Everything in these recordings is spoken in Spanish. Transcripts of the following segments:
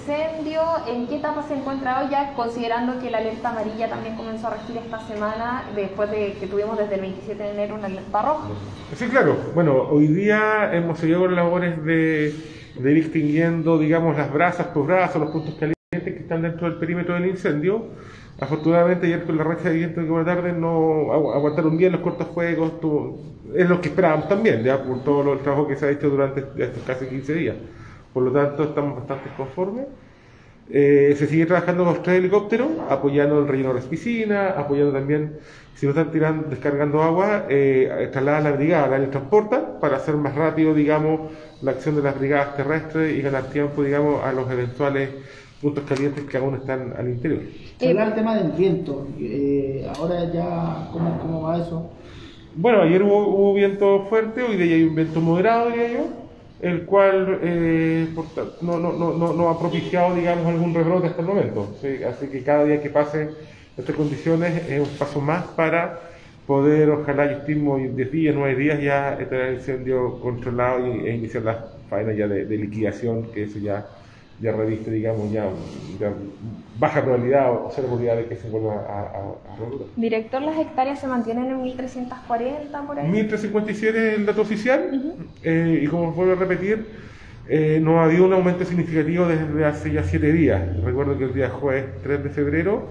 incendio, ¿en qué etapa se encuentra hoy ya, considerando que la alerta amarilla también comenzó a regir esta semana, después de que tuvimos desde el 27 de enero una alerta roja? Sí, claro. Bueno, hoy día hemos seguido con labores de ir extinguiendo, digamos, las brasas por brazos, los puntos calientes que están dentro del perímetro del incendio. Afortunadamente ayer con la racha de viento de la tarde no aguantaron bien los cortafuegos, es lo que esperábamos también, ya por todo el trabajo que se ha hecho durante estos casi 15 días. Por lo tanto, estamos bastante conformes. Se sigue trabajando con los 3 helicópteros, apoyando el relleno de las piscinas, apoyando también, si no están descargando agua, trasladan la brigada, la transportan para hacer más rápido, digamos, la acción de las brigadas terrestres y ganar tiempo, digamos, a los eventuales puntos calientes que aún están al interior. Se habla del tema del viento, ahora ya, ¿cómo va eso? Bueno, ayer hubo viento fuerte, hoy día hay un viento moderado, diría yo, el cual no ha propiciado, digamos, algún rebrote hasta el momento. ¿Sí? Así que cada día que pase estas condiciones es un paso más para poder, ojalá, yo estimo en 10 días, 9 días ya tener el incendio controlado e iniciar las faenas ya de liquidación, que eso ya reviste, digamos, ya baja probabilidad o cero probabilidad de que se vuelva a revolver. Director, ¿las hectáreas se mantienen en 1340 por ahí? 1357 es el dato oficial, y como vuelvo a repetir, no ha habido un aumento significativo desde hace ya 7 días. Recuerdo que el día jueves 3 de febrero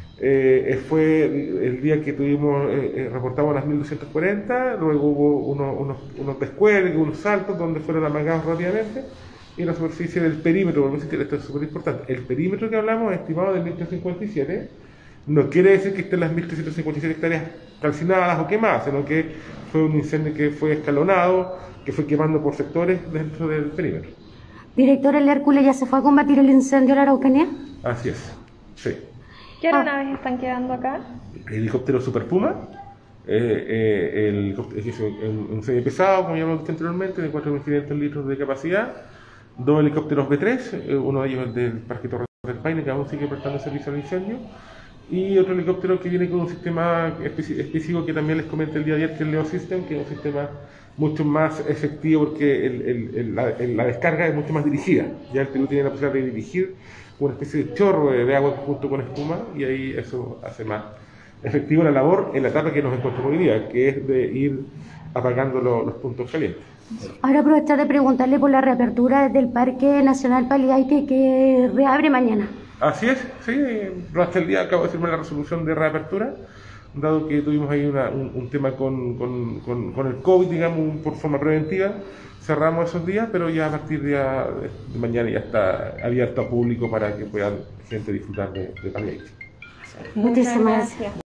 fue el día que reportamos las 1240, luego hubo unos descuelgues, unos saltos donde fueron amagados rápidamente. Y la superficie del perímetro, esto es súper importante, el perímetro que hablamos es estimado de 1357, no quiere decir que estén las 1357 hectáreas calcinadas o quemadas, sino que fue un incendio que fue escalonado, que fue quemando por sectores dentro del perímetro. Director, ¿el Hércules ya se fue a combatir el incendio en la Araucanía? Así es, sí. ¿Qué aeronaves están quedando acá? El helicóptero Super Puma, un semipesado, como ya lo dije anteriormente, de 4.500 litros de capacidad. 2 helicópteros B3, uno de ellos el del Parque Torres del Paine, que aún sigue prestando servicio al incendio, y otro helicóptero que viene con un sistema específico que también les comenté el día de ayer, que es el Leo System, que es un sistema mucho más efectivo porque la descarga es mucho más dirigida. Ya el piloto tiene la posibilidad de dirigir una especie de chorro de agua junto con espuma, y ahí eso hace más efectiva la labor en la etapa que nos encontramos hoy día, que es de ir apagando los puntos calientes. Ahora aprovechar de preguntarle por la reapertura del Parque Nacional Paliaike, que reabre mañana. Así es, sí, hasta el día acabo de firmar la resolución de reapertura, dado que tuvimos ahí un tema con el COVID, digamos, por forma preventiva, cerramos esos días, pero ya a partir de mañana ya está abierto a público para que puedan gente disfrutar de Paliaike. Muchísimas gracias.